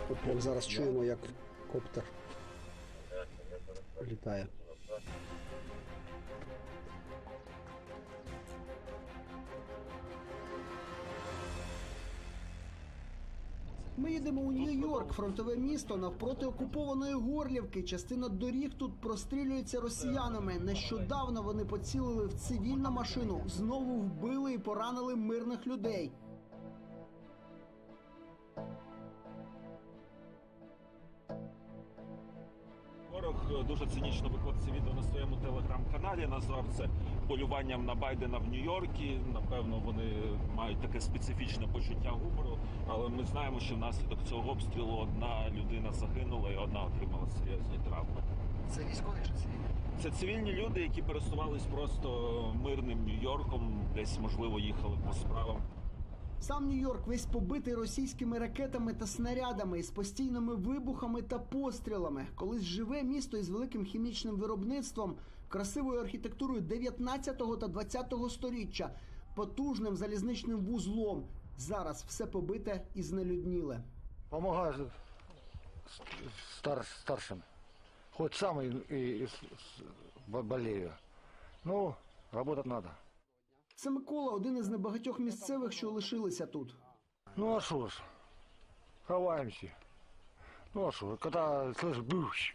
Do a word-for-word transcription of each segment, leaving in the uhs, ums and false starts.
От прямо зараз чуємо, як коптер літає. Ми їдемо у Нью-Йорк, фронтове місто навпроти окупованої Горлівки. Частина доріг тут прострілюється росіянами. Нещодавно вони поцілили в цивільну машину, знову вбили і поранили мирних людей. Ворог дуже цинічно виклав це відео на своєму телеграм-каналі, назвав це полюванням на Байдена в Нью-Йоркі. Напевно, вони мають таке специфічне почуття гумору, але ми знаємо, що внаслідок цього обстрілу одна людина загинула і одна отримала серйозні травми. Це військові чи цивільні? Це цивільні люди, які пересувались просто мирним Нью-Йорком, десь, можливо, їхали по справам. Сам Нью-Йорк весь побитий російськими ракетами та снарядами, із постійними вибухами та пострілами. Колись живе місто із великим хімічним виробництвом, красивою архітектурою дев'ятнадцятого та двадцятого сторіччя, потужним залізничним вузлом. Зараз все побите і знелюдніле. Помогаю стар, старшим. Хоть сам и, и, и болею. Ну, работать надо. Це Микола, один із небагатьох місцевих, що лишилися тут. Ну а що ж, ховаємося. Ну а що, коли слышиш буш,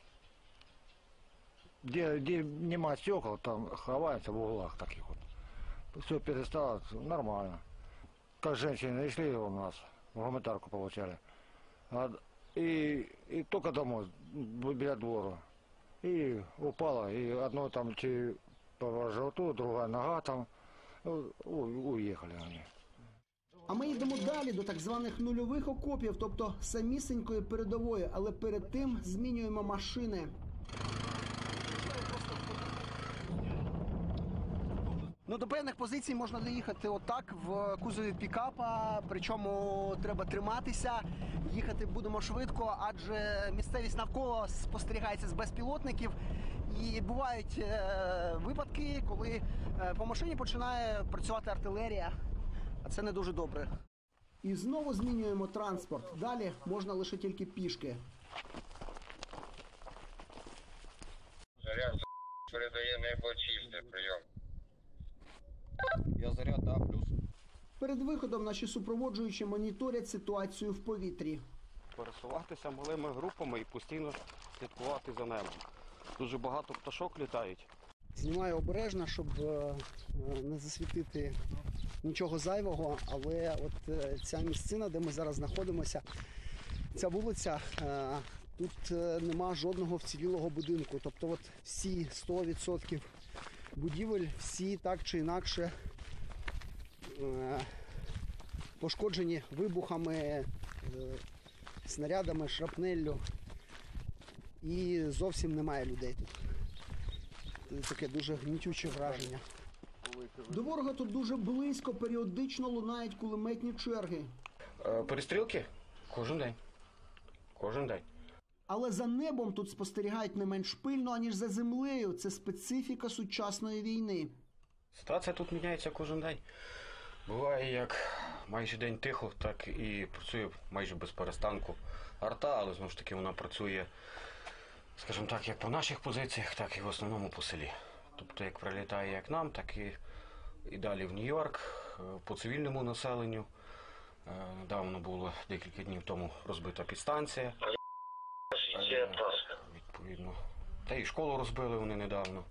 де, де нема стекол, там ховаємося в углах таких от. Все перестало, нормально. Как женщины шли у нас, гуманитарку получали. А, и, и только домой, біля двору. И упала, и одно там по животу, другая нога там. Уїхали вони. А ми йдемо далі до так званих нульових окопів, тобто самісінької передової, але перед тим змінюємо машини. Ну, до певних позицій можна доїхати отак, в кузові пікапа, причому треба триматися, їхати будемо швидко, адже місцевість навколо спостерігається з безпілотників. І бувають е, випадки, коли е, по машині починає працювати артилерія, а це не дуже добре. І знову змінюємо транспорт. Далі можна лише тільки пішки. Заряд передає небочисте, прийом. Я заряд, да, плюс. Перед виходом наші супроводжуючі моніторять ситуацію в повітрі. Пересуватися малими групами і постійно слідкувати за небом. Дуже багато пташок літають. Знімаю обережно, щоб не засвітити нічого зайвого, але от ця місцина, де ми зараз знаходимося, ця вулиця, тут нема жодного вцілілого будинку. Тобто от всі сто відсотків будівель, всі так чи інакше пошкоджені вибухами, снарядами, шрапнеллю. І зовсім немає людей тут. Це таке дуже гнітюче враження. До ворога тут дуже близько, періодично лунають кулеметні черги. Перестрілки? Кожен день. Кожен день. Але за небом тут спостерігають не менш пильно, аніж за землею. Це специфіка сучасної війни. Ситуація тут міняється кожен день. Буває як майже день тихо, так і працює майже без перестанку арта, але знову ж таки вона працює, скажімо так, як по наших позиціях, так і в основному по селі. Тобто як прилітає як нам, так і, і далі в Нью-Йорк, по цивільному населенню. Недавно було декілька днів тому розбита підстанція. Відповідно. Та і школу розбили вони недавно.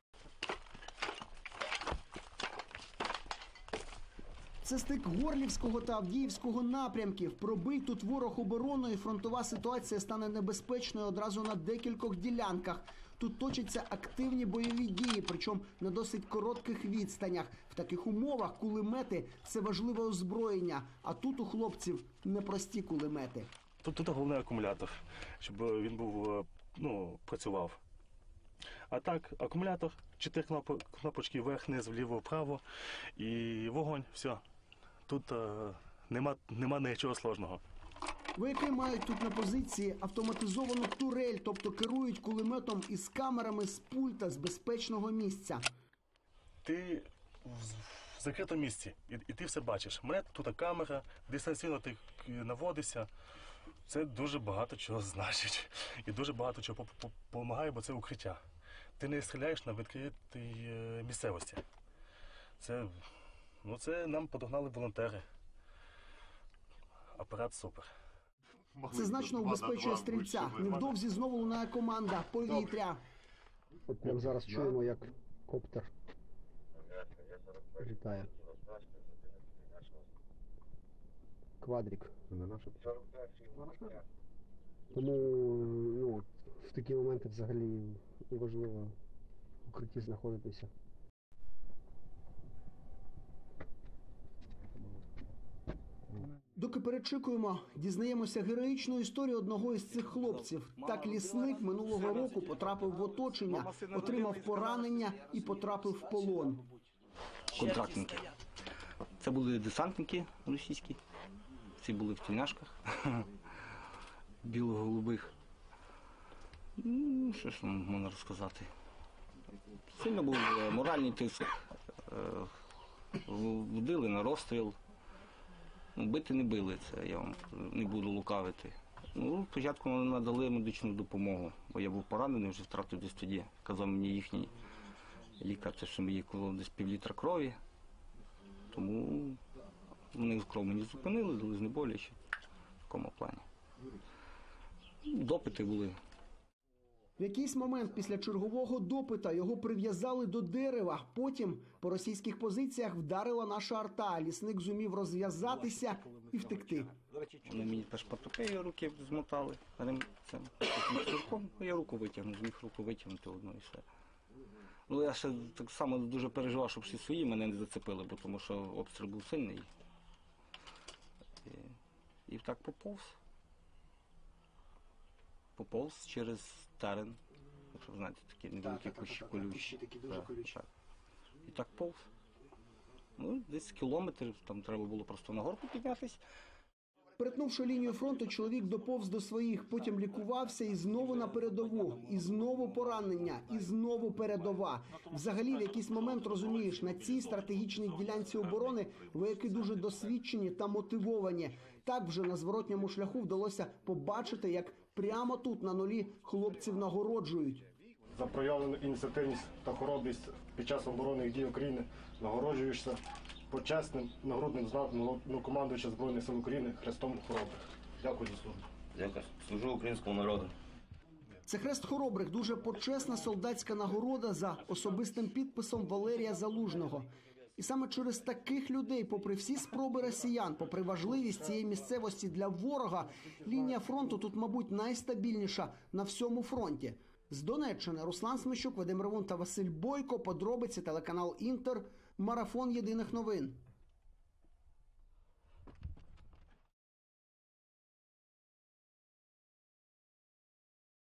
Це стик Горлівського та Авдіївського напрямків. Пробий тут ворог обороною, фронтова ситуація стане небезпечною одразу на декількох ділянках. Тут точаться активні бойові дії, причому на досить коротких відстанях. В таких умовах кулемети – це важливе озброєння, а тут у хлопців непрості кулемети. Тут, тут головний акумулятор, щоб він був, ну, працював. А так, акумулятор, чотири кнопочки вверх, низ, вліво, вправо і вогонь, все. Тут е, нема, нема нічого складного. Вояки мають тут на позиції автоматизовану турель, тобто керують кулеметом із камерами з пульта, з безпечного місця. Ти в закритому місці і, і ти все бачиш. У мене тут камера, дистанційно ти наводишся, Це дуже багато чого значить. І дуже багато чого допомагає, бо це укриття. Ти не стріляєш на відкритій місцевості. Це, ну, це нам подогнали волонтери. Апарат супер. Це значно убезпечує стрільця. Невдовзі знову лунає команда «Повітря». От прямо зараз чуємо, як коптер літає. Квадрик. Тому, ну, в такі моменти взагалі важливо в укритті знаходитися. Доки перечікуємо, дізнаємося героїчну історію одного із цих хлопців. Так лісник минулого року потрапив в оточення, отримав поранення і потрапив в полон. Контрактники. Це були десантники російські. Ці були в тельняшках біло-голубих. Ну, що ж можна розказати. Сильно був моральний тиск. Водили на розстріл. Бити не били, це я вам не буду лукавити. Ну, спочатку надали медичну допомогу, бо я був поранений, вже втратив десь тоді. Казав мені їхній лікар, що мені коло десь півлітра крові. Тому вони кров мені зупинили, дали знеболюючі в такому плані. Допити були. В якийсь момент після чергового допита його прив'язали до дерева. Потім по російських позиціях вдарила наша арта. Лісник зумів розв'язатися і втекти. Вони мені теж патропею руки змотали. Цим цурком. Я руку витягнув, зміг руку витягнути одну і все. Ну, я ще так само дуже переживав, щоб всі свої мене не зацепили, бо тому що обстріл був сильний. І, і так поповз. Поповз через терен. Якщо знаєте, такі невеликі кущі колючі. І так повз. Ну, десь кілометр, там треба було просто на горку піднятися. Перетнувши лінію фронту, чоловік доповз до своїх, потім лікувався і знову на передову, і знову поранення, і знову передова. Взагалі, в якийсь момент розумієш, на цій стратегічній ділянці оборони вояки дуже досвідчені та мотивовані. Так вже на зворотньому шляху вдалося побачити, як прямо тут, на нулі, хлопців нагороджують. За проявлену ініціативність та хоробрість під час оборонних дій України нагороджуєшся почесним нагрудним знаком Головнокомандуюча Збройних сил України Хрестом Хоробрих. Дякую за службу. Дякую. Служу українському народу. Це Хрест Хоробрих – дуже почесна солдатська нагорода за особистим підписом Валерія Залужного. І саме через таких людей, попри всі спроби росіян, попри важливість цієї місцевості для ворога, лінія фронту тут, мабуть, найстабільніша на всьому фронті. З Донеччини Руслан Смещук, Вадим Ревун та Василь Бойко. Подробиці, телеканал «Інтер», марафон єдиних новин.